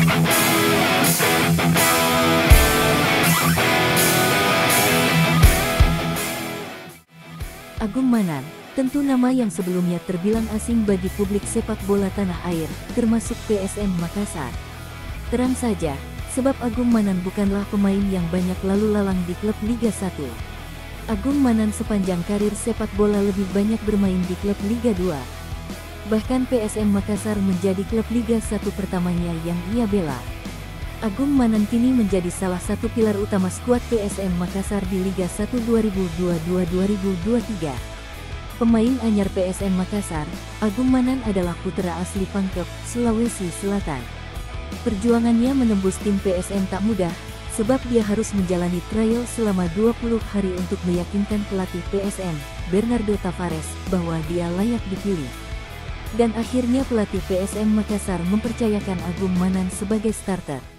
Agung Manan, tentu nama yang sebelumnya terbilang asing bagi publik sepak bola tanah air, termasuk PSM Makassar. Terang saja, sebab Agung Manan bukanlah pemain yang banyak lalu lalang di klub Liga 1. Agung Manan sepanjang karir sepak bola lebih banyak bermain di klub Liga 2. Bahkan PSM Makassar menjadi klub Liga 1 pertamanya yang ia bela. Agung Manan kini menjadi salah satu pilar utama skuad PSM Makassar di Liga 1 2022-2023. Pemain anyar PSM Makassar, Agung Manan adalah putra asli Pangkep, Sulawesi Selatan. Perjuangannya menembus tim PSM tak mudah, sebab dia harus menjalani trial selama 20 hari untuk meyakinkan pelatih PSM, Bernardo Tavares, bahwa dia layak dipilih. Dan akhirnya pelatih PSM Makassar mempercayakan Agung Manan sebagai starter.